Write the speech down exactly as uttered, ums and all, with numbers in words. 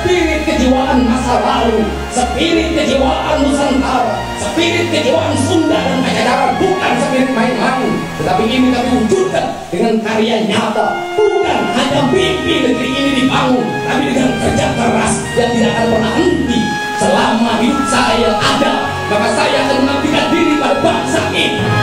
spirit kejiwaan masa lalu, spirit kejiwaan Nusantara, spirit kejiwaan Sunda dan Pajajaran, bukan spirit main-main, tetapi ini kami wujudkan dengan karya nyata. Bukan hanya mimpi negeri ini dibangun, tapi dengan kerja keras yang tidak akan pernah henti. Selama hidup saya ada, maka saya akan mengabdikan diri pada bangsa ini.